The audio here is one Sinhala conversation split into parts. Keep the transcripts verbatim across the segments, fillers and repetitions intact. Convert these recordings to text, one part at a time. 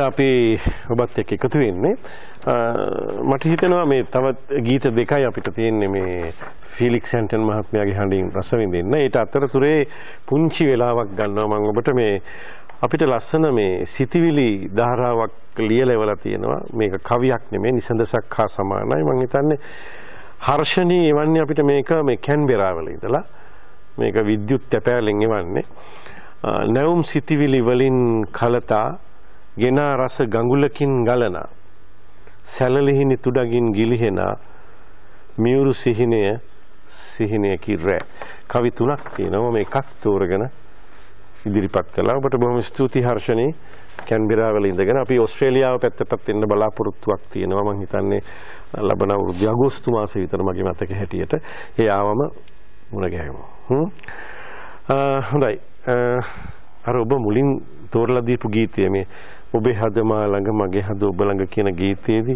අපි ඔබත් එක්ක එකතු වෙන්නේ. මට හිතෙනවා මේ තවත් ගීත දෙකයි අපිට තියෙන්නේ මේ ෆීලික්ස් හැන්ටන් මහත්මයාගේ හඬින් රස විඳින්න. ඒට අතරතුරේ පුංචි වෙලාවක් ගන්නවා මම ඔබට මේ අපිට ලස්සන මේ සිතිවිලි ධාරාවක් ලියලා ඉවලා තියෙනවා. මේක කවියක් නෙමෙයි නිසඳසක් හා සමානයි. මම හිතන්නේ හර්ෂණී එවන්නේ අපිට මේක මේ කැන්බෙරා වල ඉඳලා මේක විද්‍යුත් තැපෑලෙන් එවන්නේ. නැවුම් සිතිවිලි වලින් කලතා ගෙනා රස ගඟුලකින් ගලනා සැලලිහිනි තුඩගින් ගිලිහෙනා මියුරු සිහිනය සිහිනයකි රැ කවි තුනක් තියෙනවා මේ එකක් තෝරගෙන ඉදිරිපත් කළා. ඔබට බොහොම ස්තුතියි හර්ෂණී. කැන්බෙරා වල ඉඳගෙන අපි ඕස්ට්‍රේලියාව පැත්තටත් එන්න බලාපොරොත්තුවක් තියෙනවා. මම හිතන්නේ ලබන අවුරුදු අගෝස්තු මාසෙ විතර මගේ මතක හැටියට. ඒ ආවම මුණ ගැහෙමු. හ්ම්. හොඳයි. අර ඔබ මුලින් තෝරලා දීපු ගීතය මේ ඔබේ හද මා ළඟ මගේ හද ඔබ ළඟ කියන ගීතයේදී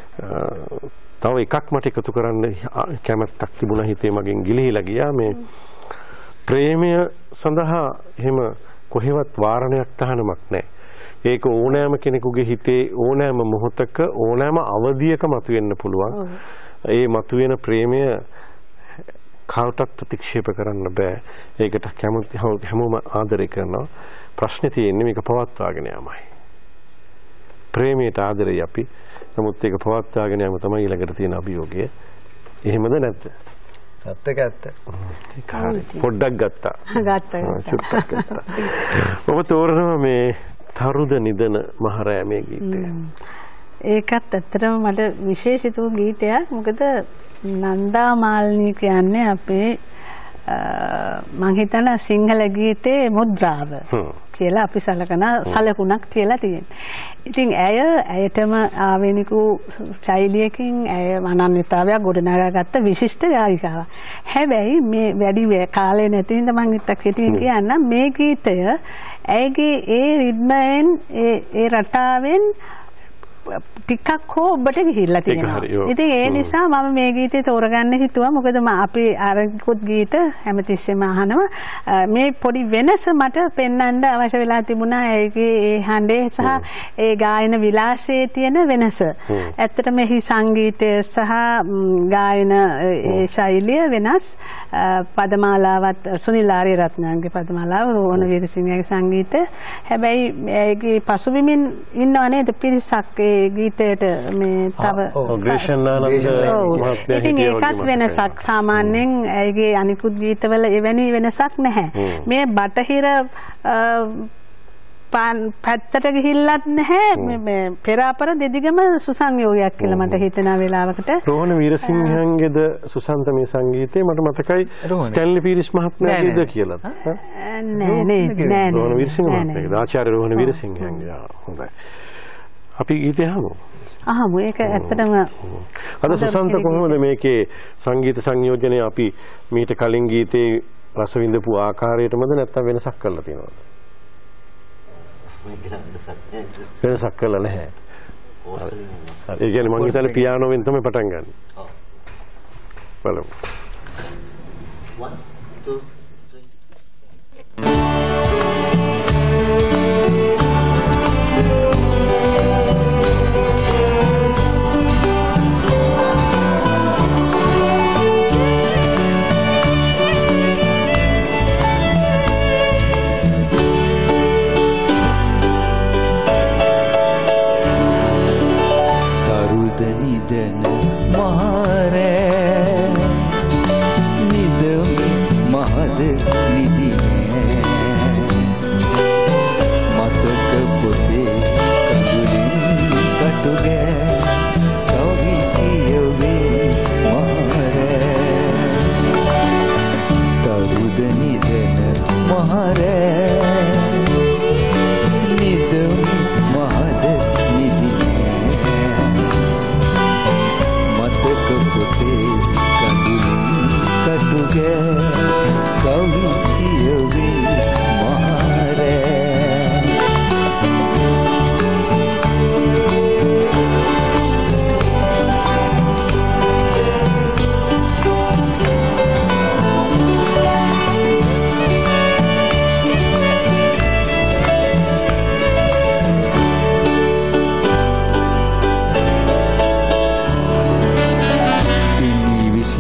තව එකක් මට එකතු කරන්න කැමැත්තක් තිබුණා හිතේ මගෙන් ගිලිහිලා ගියා මේ ප්‍රේමය සඳහා එහෙම කොහෙවත් වාරණයක් තහනමක් නැහැ. ඒක ඕනෑම කෙනෙකුගේ හිතේ ඕනෑම මොහොතක ඕනෑම අවධියක මතුවෙන්න පුළුවන්. ඒ මතුවෙන ප්‍රේමය කවුටත් ප්‍රතික්ෂේප කරන්න බෑ. ඒකට කැමති හැමෝම ආදරය කරනවා. ප්‍රශ්නේ තියෙන්නේ මේක පවත්වාගෙන යාමයි. ප්‍රේමයට ආදරේ අපි. නමුත් ඒක පවත්වාගෙන යාම තමයි ඊළඟට තියෙන අභියෝගය. එහෙමද නැද්ද? සත්‍යක ඇත්ත. පොඩ්ඩක් ගත්තා. ගත්තා. ඔබ තෝරනවා මේ තරුද නිදන මහරෑමේ ගීතය. ඒකත් ඇත්තටම මට විශේෂිත වූ ගීතයක්. මොකද නන්දා මාලිනී කියන්නේ අපේ මං හිතන සිංහල ගීතේ මුද්‍රාව කියලා අපි සලකන සලකුණක් කියලා තියෙනවා. ඉතින් ඇය ඇයටම ආවේනික ශෛලියකින් ඇය අනන්‍යතාවයක් ගොඩනගාගත්ත විශිෂ්ට ගායිකාවක්. හැබැයි මේ වැඩි කාලේ නැති හින්දා මං හිතක් හිටින් කියන්න මේ ගීතය ඇයගේ ඒ රිද්මයෙන් ඒ ඒ රටාවෙන් ටිකක් හෝ ඔබට ගිහිල්ලා තියෙනවා. ඉතින් ඒ නිසා මම මේ ගීතේ තෝරගන්න හිතුවා. මොකද අපි අරකුත් ගීත හැමතිස්සෙම අහනවා. මේ පොඩි වෙනස මට පෙන්වන්න අවශ්‍ය වෙලා තිබුණා. ඒකේ ඒ හඬේ සහ ඒ ගායන විලාසයේ තියෙන වෙනස. ඇත්තටම එහි සංගීතය සහ ගායන ඒ ශෛලිය වෙනස්. පදමාලාවත් සුනිල් ආරියරත්නගේ පදමාලාව රෝහණ වීරසිංහගේ සංගීතය. හැබැයි ඒකේ පසුබිමින් ඉන්නව නේද පිරිසක් ගීතයට මේ තව ඉතින් ඒකත් වෙනසක්. සාමාන්‍යයෙන් ඇයගේ අනිකුත් ගීතවල එවැනි වෙනසක් නැහැ. මේ බටහිර පැත්තට ගිහිල්ලත් නැහැ. මේ පෙරාපර දෙදිගම සුසංයෝගයක් කියලා මට හිතෙන වෙලාවකට රෝහණ වීරසිංහන්ගේද සුසන්ත මේ සංගීතේ මට මතකයි ස්ටැන්ලි පීරිස් මහත්මයාගේද කියලා. නෑ නෑ නෑ රෝහණ වීරසිංහ මහත්මයාගේ ආචාර්ය රෝහණ වීරසිංහන්ගේ. හොඳයි. අපි ගීතය අහමු. අහමු. ඒක ඇත්තටම අද සුසන්ත කොහොමද මේකේ සංගීත සංයෝජනය අපි මීට කලින් ගීතේ රස විඳපු ආකාරයටමද නැත්නම් වෙනසක් කරලා තියෙනවද? වෙනසක් කරලා නැහැ. ඒ කියන්නේ මං හිතන්නේ පියානෝවෙන් තමයි පටන් ගන්න. ඔව්. බලමු. one two three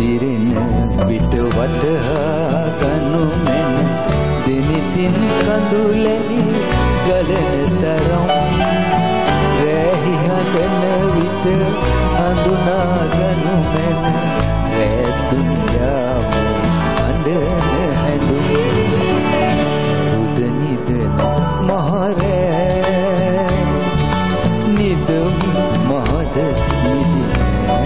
දිරෙන පිට වටහා ගනු මෙන් දිනිතින් කඳුලැලි ගලන තරම් රැහි හඬන විට හඳුනා ගනු මෙන් රැතුන් යාම අඬන හැඬුම් රුද නිදන මහරෑ නිදම් මහද නිදිනෑ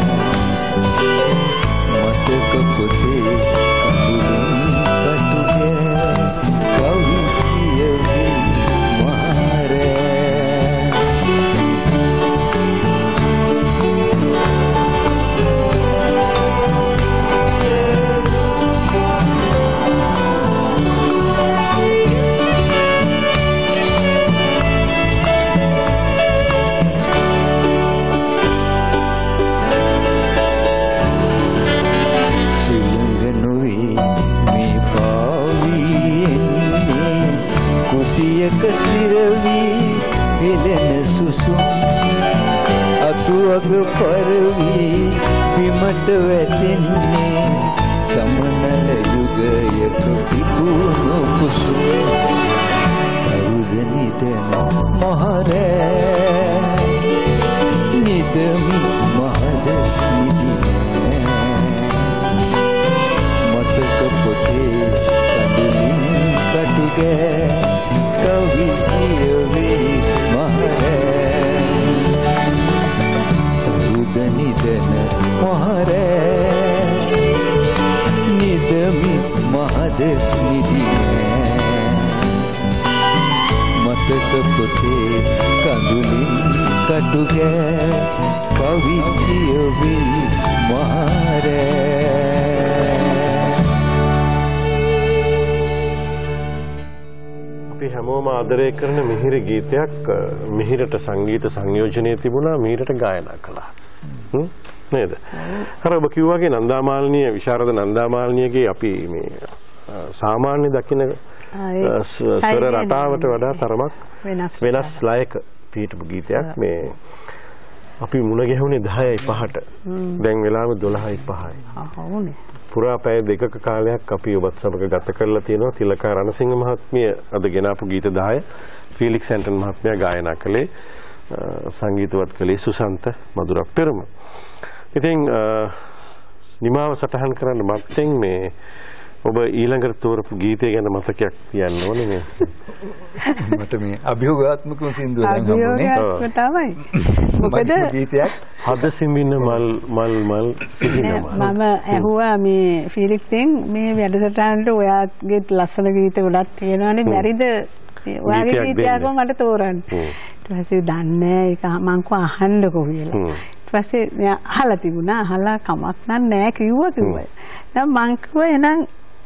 මතක පොතේ කඳුලින් කටුගෑ කවි කියවි මහරෑ කුටියක සිරවි එලෙන සුසුම් අතුවග පරවි බිමට වැටෙන්නේ සමනල යුගයක පිපුණු කුසුම් තරුද නිදන මහරෑ නිදමි මහද නිදිනෑ මතක පොතේ කඳුලින් කටුගෑ කවි කියවි මහරෑ තරුද නිදන මහරෑ නිදමි මහද නිදිනෑ මතක පොතේ කඳුලින් කටුගෑ කවි කියවි මහරෑ හැමෝම ආදරය කරන මිහිරි ගීතයක් මිහිරට සංගීත සංයෝජනයේ තිබුණා මිහිරට ගායනා කළා නේද? අර ඔබ කිව්වාගේ නන්දාමාලිනිය විශාරද නන්දාමාලිනියගේ අපි මේ සාමාන්‍ය දකින ස්වර රටාවට වඩා තරමක් වෙනස් ලයක පිටපු ගීතයක් මේ අපි මුණ ගැහුනේ දහයයි පහට දැන් වෙලාව දොළහයි පහයි. ආවනේ. පුරා පැය දෙකක කාලයක් අපි ඔබත් සමග ගත කරලා තියෙනවා. තිලකා රණසිංහ මහත්මිය අද ගෙනාපු ගීත දහය ෆීලික්ස් සැන්ටන් මහත්මයා ගායනා කළේ සංගීතවත් කළේ සුසන්ත මధుර පෙරම. ඉතින් නිමාව සටහන් කරන්න මත්තෙන් මේ ඔබ ඊළඟට තෝරපු ගීතය ගැන මතකයක් කියන්න ඕනේ මේ. මට මේ අභියෝගාත්මක සින්දුව දැන් හම්බුනේ. ඔව් තමයි. මොකද ගීතයක් හද සිඹින මල් මල් මල් සිහිනම. මම ඇහුවා මේ ෆීලික්ස්ෙන් මේ වැඩසටහනට ඔයාගේ ලස්සන ගීත ගොඩක් තියෙනවානේ බැරිද ඔයාගේ ගීතයක්ම මට තෝරන්න. ඊට පස්සේ දන්නේ ඒක මං කව අහන්නකෝ කියලා. ඊට පස්සේ මම අහලා තිබුණා අහලා කමක් නෑ කිව්වා කිව්වා. දැන් මං කිව්වා එහෙනම්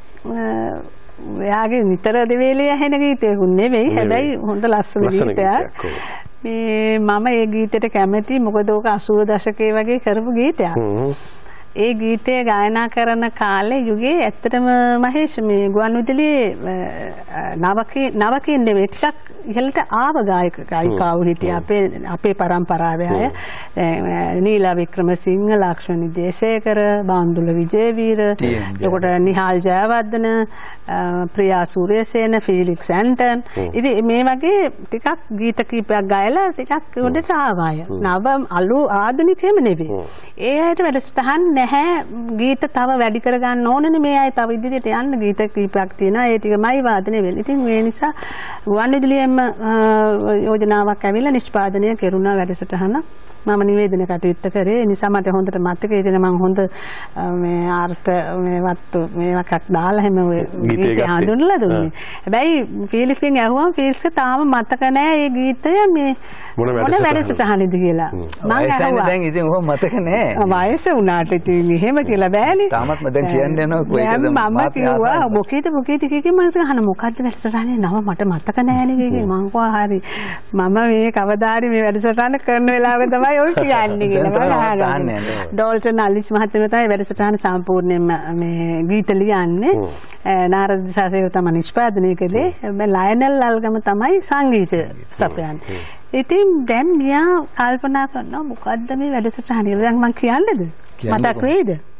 එයාගේ නිතර දෙවේලේ ඇහෙන ගීතයකුත් නෙවෙයි හැබැයි හොඳ ලස්සන ගීතයක් මේ මම ඒ ගීතයට කැමතියි මොකද ඕක අසූව දශකයේ වගේ කරපු ගීතයක් ඒ ගීතය ගායනා කරන කාලේ යුගයේ ඇත්තටම මහේෂ් මේ ගුවන්විදුලියේ නවකී නවකී නෙවෙයි ටිකක් ඉහළට ආව ගායක ගායිකාවෝ හිටියා අපේ අපේ පරම්පරාවේ අය නීලා වික්‍රමසිංහ ලක්ෂ්මී ජයසේකර බාන්දුල විජේවීර එතකොට නිහාල් ජයවර්ධන ප්‍රියා සූර්යසේන ෆීලික්ස් සැන්ටන් ඉතින් මේ වගේ ටිකක් ගීත කීපයක් ගායලා ටිකක් උඩට ආවා අය නව අලු ආධුනිකයම නෙවෙයි ඒ අයට වැඩසටහන් නැහැ ගීත තව වැඩි කර ගන්න ඕනනේ මේ අය තව ඉදිරියට යන්න ගීත කීපයක් තියෙනවා ඒ ටිකමයි වාදනය වෙන්නේ. ඉතින් මේ නිසා ගුවන්විදුලියෙම යෝජනාවක් ඇවිල්ලා නිෂ්පාදනය කෙරුණා වැඩසටහන. මම නිවේදන කටයුත්ත කරේ. ඒ නිසා මට හොඳට මතකයි ඉතින් මම හොඳ මේ ආර්ථ මේ වත්තු මේවක් දාලා හැම ගීතය හඳුන්වලා දුන්නේ. හැබැයි ෆීලික්ස්ෙන් ඇහුවම ෆීලික්ස් තාම මතක නැහැ මේ ගීතය මේ මොන වැඩසටහනේද කියලා. මම ඇහුවා. දැන් ඉතින් ඔහොම මතක නැහැ. වයස වුණාට ඉතින් එහෙම කියලා බෑනේ. තාමත් මම දැන් කියන්න යනවා කොයිකද මම කිව්වා මොකීද මොකීද කිව්වේ මම අහන මොකද්ද වැඩසටහනේ නම මට මතක නැහැනේ කිව්වේ. මං කිව්වා හරි මම මේ කවදාරි මේ වැඩසටහන කරන වෙලාවෙ තමයි ඔය කියන්නේ කියලා මම ඩෝල්ටන් අල්විස් මහත්මයා තමයි වැඩසටහන සම්පූර්ණයෙන්ම මේ ගීත ලියන්නේ. නාරද දිසාසේව තමයි නිෂ්පාදනය කළේ. මේ ලයනල් අල්ගම තමයි සංගීත සපයන්නේ. ඉතින් දැන් මියා කල්පනා කරනවා මොකද්ද මේ වැඩසටහන කියලා. දැන් මං කියන්නේද? මතක් වෙයිද?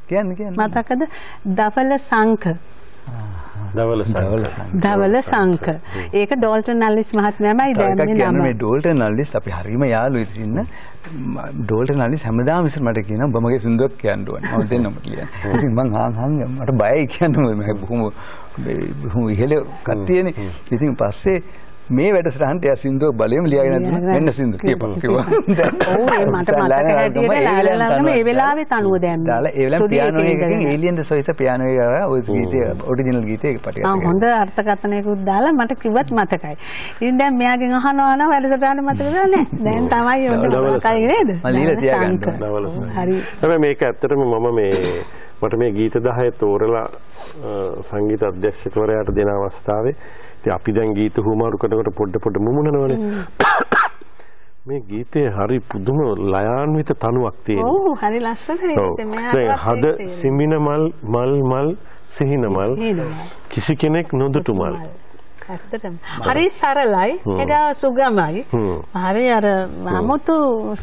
කියන්නේ කියන්නේ මතකද දවල සංක දවල සංක දවල සංක ඒක ඩෝල්ටන් නල්ලිස් මහත්මයාමයි දැම්මේ නම මේ ඩෝල්ටන් නල්ලිස් අපි හරීම යාළුවෝ ඉතින් ඩෝල්ටන් නල්ලිස් හැමදාම ඉස්සර මට කියනවා ඔබ මගේ සින්දුවක් කියන්න ඕනේ මම දෙන්නම කියලා. ඉතින් මං හාන් හාන් මට බයයි කියන්න මම බොහොම බොහොම ඉහෙල කට්ටියනේ. ඉතින් පස්සේ මේ වැඩසටහනට යා සින්දුව බලෙම ලියාගෙන දුන්නා මෙන්න සින්දුව කියපන් කිව්වා. ඔව් ඒ මට මතක හැටියට ලාලලම ඒ වෙලාවේ තනුව දැම්මේ. දාලා ඒ වෙලාවේ පියානෝ එකකින් ඒලියන් ද සොයිස පියානෝ එක ගාවා ඔය ගීතේ ඔරිජිනල් ගීතේ පටි ආ හොඳ අර්ථකථනයකුත් දාලා මට කිව්වත් මතකයි. ඉතින් දැන් මෙයාගෙන් අහනවා නම් වැඩසටහන මතකද නැහැ. දැන් තමයි ඔන්න කයි නේද? මම ලියලා තියාගන්න දවල හරි. හැබැයි මේක ඇත්තටම මම මේ මට මේ ගීත දහය තෝරලා සංගීත අධ්‍යක්ෂකවරයාට දෙන අවස්ථාවේ ඉතින් අපි දැන් ගීත හුමාරු කරනකොට පොඩ පොඩ මුමුණනවනේ. මේ ගීතේ හරි පුදුම ලයාන්විත තනුවක් තියෙනවා. ඔව් හරි ලස්සනයි. දැන් හද සිඹින මල් මල් මල් සිහින මල් කිසි කෙනෙක් නොදුටු මල්. ඇත්තටම හරි සරලයි ඒක සුගමයි. හරි අර 아무තු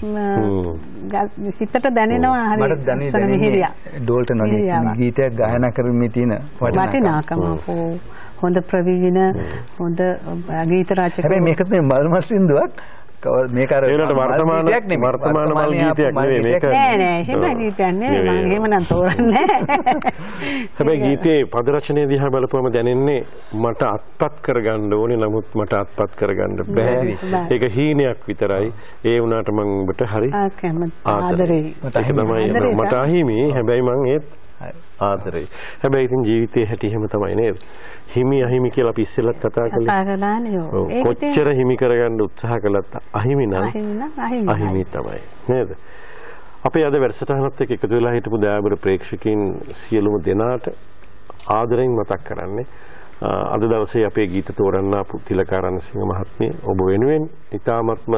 හිතට දැනෙනවා හරි මට දැනෙන්නේ ඩෝල්ටන් වගේ ගීතයක් ගායනා කරමින් තියෙන වටිනාකම හොඳ ප්‍රවීණ හොඳ ගීත රචකයෙක්. හැබැයි මේක මේ මල් මල් සින්දුවක් මේක අර ඒකට වර්තමාන වර්තමාන මල් ගීතයක් නෙවෙයි මේක නෑ නෑ එහෙම ගීතයක් නෙවෙයි මම එහෙම නම් තෝරන්නේ නෑ. හැබැයි ගීතේ පද රචනය දිහා බලපුවම දැනෙන්නේ මට අත්පත් කරගන්න ඕනේ නමුත් මට අත්පත් කරගන්න බෑ. ඒක හීනයක් විතරයි. ඒ වුණාට මම ඔබට හරි ආදරේ. ඒක තමයි මට අහිමි. හැබැයි මම ඒත් ආදරේ. හැබැයි ඉතින් ජීවිතයේ හැටි එහෙම තමයි නේද? හිමි අහිමි කියලා අපි ඉස්සෙල්ලත් කතා කළේ. කොච්චර හිමි කරගන්න උත්සාහ කළත් අහිමි නම් අහිමි තමයි නේද? අපේ අද වැඩසටහනත් එක්ක එකතු වෙලා හිටපු දයාබර ප්‍රේක්ෂකයන් සියලුම දෙනාට ආදරෙන් මතක් කරන්නේ අද දවසේ අපේ ගීත තෝරන්න ආපු තිලකාරණ සිංහ මහත්මිය ඔබ වෙනුවෙන් ඉතාමත්ම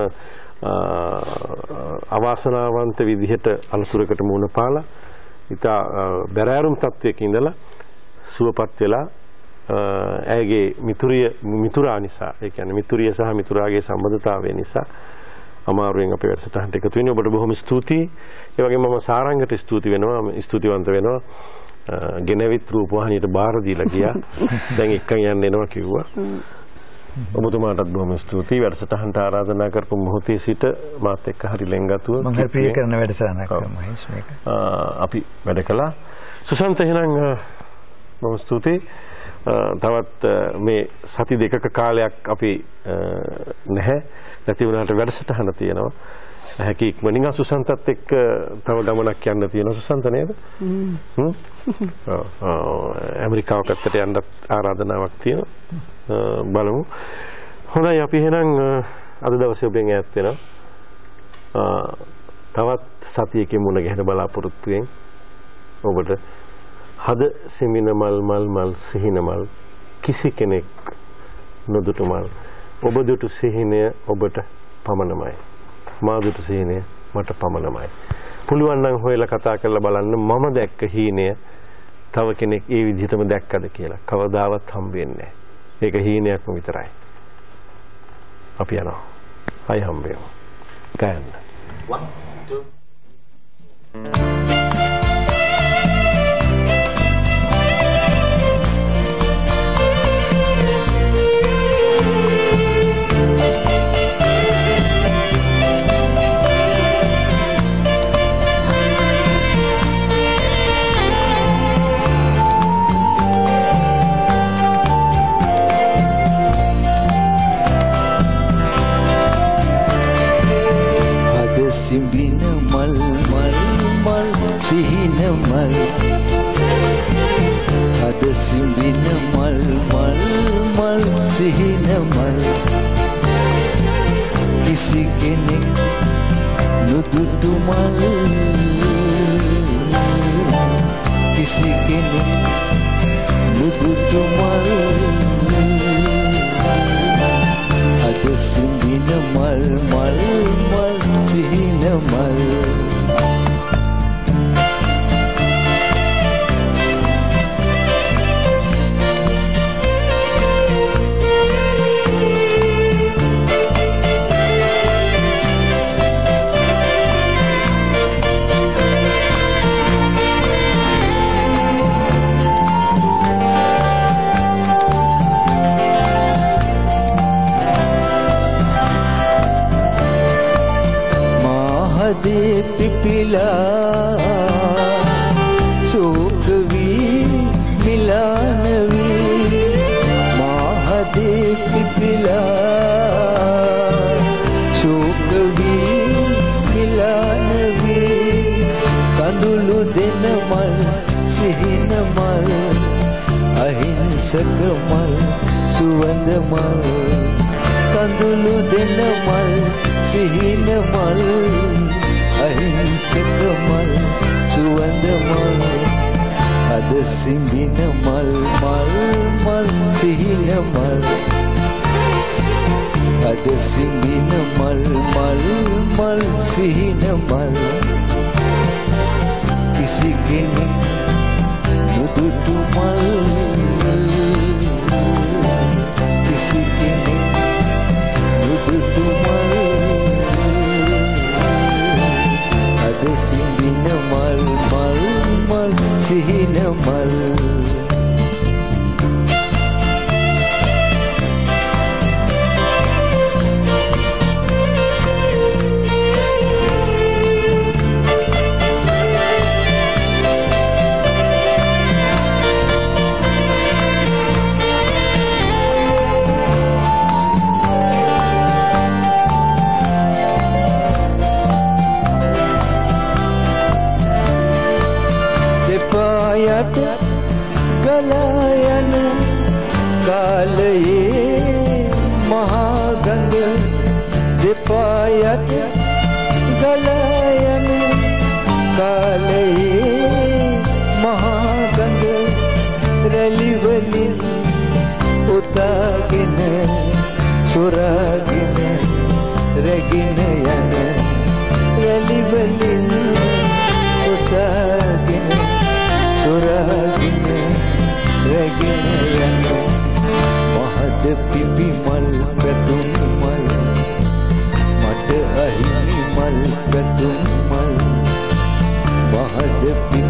අවාසනාවන්ත විදිහට අලතුරකට මුහුණ පාලා ඉතා බැරෑරුම් තත්වයක ඉඳලා සුවපත් වෙලා ඇයගේ මිතුරිය මිතුරා නිසා ඒ කියන්නේ මිතුරිය සහ මිතුරාගේ සම්බන්ධතාවය නිසා අමාරුවෙන් අපේ වැඩසටහනට එකතු වෙන්නේ. ඔබට බොහොම ස්තුතියි. ඒ වගේම මම සාරංගට ස්තුති වෙනවා. ස්තුතිවන්ත වෙනවා. ගෙනවිත් රූපවාහිනියට බාර දීලා ගියා. දැන් එක්කන් යන්න එනවා කිව්වා. ඔබතුමාටත් බොහොම ස්තුතියි. වැඩසටහනට ආරාධනා කරපු මොහොතේ සිට මාත් එක්ක හරි ලෙන්ගතුව මම හරි ප්‍රිය කරන වැඩසටහනක් මහේෂ් මේක. අපි වැඩ කළා. සුසන්ත එහෙනම් බොහොම ස්තුතියි. තවත් මේ සති දෙකක කාලයක් අපි නැහැ. නැති වුණාට වැඩසටහන තියෙනවා. හැකි ඉක්මනින් සුසන්තත් එක්ක තව ගමනක් යන්න තියෙනවා. සුසන්ත නේද? හ්ම්. ඇමරිකාව පැත්තට යන්න ආරාධනාවක් තියෙනවා. බලමු. හොඳයි අපි එහෙනම් අද දවසේ ඔබෙන් ඈත් වෙනවා. තවත් සතියකින් මුණ ගැහෙන බලාපොරොත්තුෙන් ඔබට හද සිමින මල් මල් මල් සිහින මල් කිසි කෙනෙක් නොදුටු මල් ඔබ දුටු සිහිනය ඔබට පමණමයි මා දුටු සිහිනය මට පමණමයි. පුළුවන් නම් හොයලා කතා කරලා බලන්න මම දැක්ක හීනය තව කෙනෙක් ඒ විදිහටම දැක්කද කියලා. කවදාවත් හම්බ වෙන්නේ නැහැ. ඒක හීනයක්ම විතරයි. අපි යනවා. අය හම්බ වෙමු. ගයන්න. one two සිඹින මල් මල් මල් සිහින මල් හද සිඹින මල් මල් මල් සිහින මල් කිසි කෙනෙක් නොදුටු මල් කිසි කෙනෙක් නොදුටු මල් හද සිඹින මල් මල් මල් සිහින මල් අහිංසක මල් සුවඳ මල් කඳුළු දෙන මල් සිහින මල් අහිංසක මල් සුවඳ මල් අද සිඹින මල් මල් මල් සිහින මල් අද සිඹින මල් මල් මල් සිහින මල් කිසි කෙනෙක් නුදුටු මල් කිසි කෙනෙක් නුදුටු මල් අද සිඹින මල් මල් මල් සිහින මල් යට ගලා යන කාලයේ මහා ගඟ දෙපා යට ගලා යන කාලයේ මහා ගඟ රැලි වලින් උතාගෙන සොරාගෙන රැගෙන යන රැලි වලින් උතාගෙන සොරාගෙන රැගෙන යන මහද පිපි මල් පැතුම් මල් මට අහිමි මල් පැතුම් මල් මහද පිපි